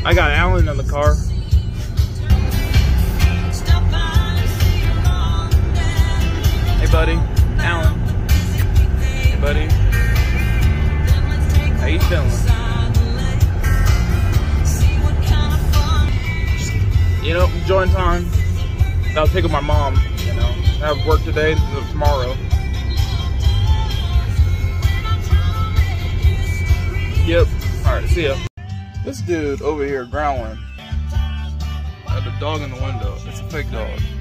I got Alan in the car. Hey, buddy. Alan. Hey, buddy. How you feeling? You know, enjoying time. I was picking my mom, you know. I have work today and tomorrow. Yep. Alright, see ya. This dude over here growling at the dog in the window. It's a fake dog.